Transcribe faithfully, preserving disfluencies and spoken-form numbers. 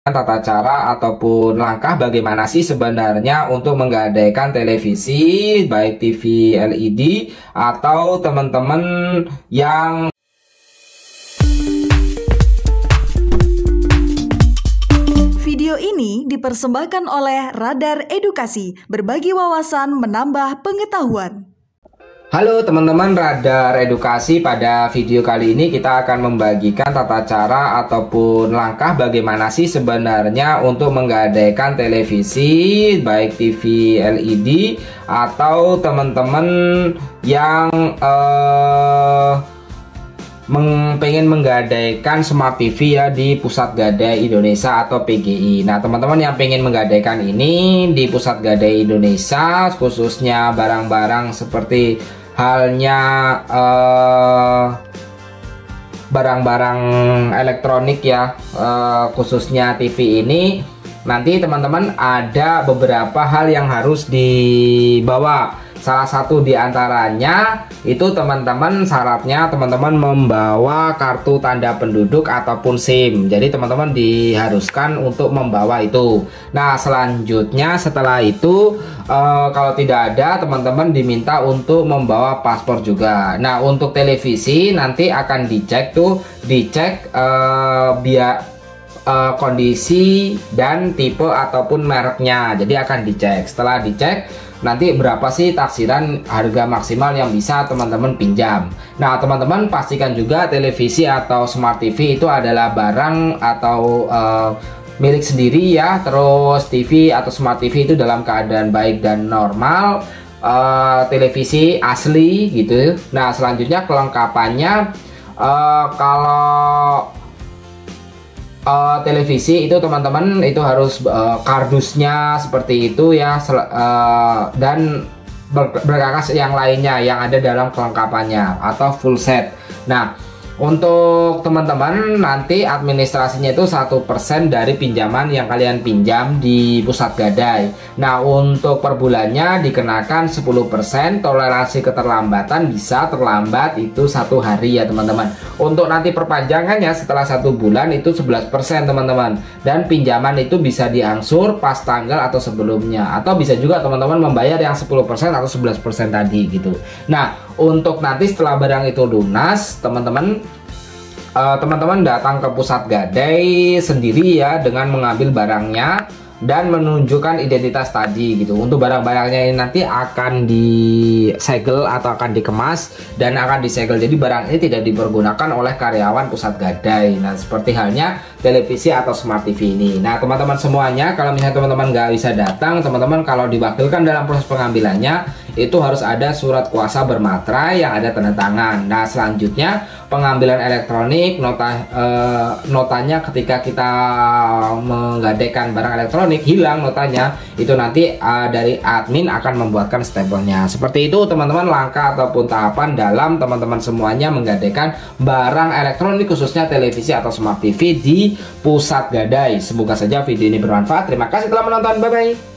tata cara ataupun langkah bagaimana sih sebenarnya untuk menggadaikan televisi baik T V L E D atau teman-teman yang Video ini dipersembahkan oleh Radar Edukasi, berbagi wawasan menambah pengetahuan. Halo teman-teman Radar Edukasi, pada video kali ini kita akan membagikan tata cara ataupun langkah bagaimana sih sebenarnya untuk menggadaikan televisi baik T V L E D atau teman-teman yang eh, meng, pengen menggadaikan Smart T V ya di Pusat Gadai Indonesia atau P G I. Nah teman-teman yang pengen menggadaikan ini di Pusat Gadai Indonesia, khususnya barang-barang seperti halnya barang-barang uh, elektronik ya, uh, khususnya T V ini, nanti teman-teman ada beberapa hal yang harus dibawa. Salah satu diantaranya itu teman-teman syaratnya teman-teman membawa kartu tanda penduduk ataupun SIM. Jadi teman-teman diharuskan untuk membawa itu. Nah selanjutnya setelah itu eh, kalau tidak ada, teman-teman diminta untuk membawa paspor juga. Nah untuk televisi nanti akan dicek tuh, dicek eh, biar uh, kondisi dan tipe ataupun mereknya. Jadi akan dicek. Setelah dicek nanti berapa sih taksiran harga maksimal yang bisa teman-teman pinjam. Nah teman-teman pastikan juga televisi atau Smart T V itu adalah barang atau uh, milik sendiri ya. Terus T V atau Smart T V itu dalam keadaan baik dan normal, uh, televisi asli gitu. Nah selanjutnya kelengkapannya, uh, kalau Uh, televisi itu teman-teman itu harus uh, kardusnya seperti itu ya, uh, dan ber berkas yang lainnya yang ada dalam kelengkapannya atau full set. Nah untuk teman-teman nanti administrasinya itu satu persen dari pinjaman yang kalian pinjam di Pusat Gadai. Nah untuk per bulannya dikenakan sepuluh persen, toleransi keterlambatan bisa terlambat itu satu hari ya teman-teman. Untuk nanti perpanjangannya setelah satu bulan itu sebelas persen teman-teman, dan pinjaman itu bisa diangsur pas tanggal atau sebelumnya, atau bisa juga teman-teman membayar yang sepuluh persen atau sebelas persen tadi gitu. Nah untuk nanti setelah barang itu lunas, teman-teman teman-teman uh, datang ke Pusat Gadai sendiri ya, dengan mengambil barangnya dan menunjukkan identitas tadi gitu. Untuk barang-barangnya ini nanti akan disegel atau akan dikemas dan akan disegel. Jadi barang ini tidak dipergunakan oleh karyawan Pusat Gadai. Nah seperti halnya televisi atau Smart T V ini. Nah teman-teman semuanya, kalau misalnya teman-teman nggak bisa datang, teman-teman kalau diwakilkan dalam proses pengambilannya itu harus ada surat kuasa bermaterai yang ada tanda tangan. Nah selanjutnya pengambilan elektronik, nota eh, notanya ketika kita menggadaikan barang elektronik hilang notanya, itu nanti uh, dari admin akan membuatkan stempelnya. Seperti itu teman-teman langkah ataupun tahapan dalam teman-teman semuanya menggadaikan barang elektronik khususnya televisi atau Smart T V di Pusat Gadai. Semoga saja video ini bermanfaat. Terima kasih telah menonton, bye bye.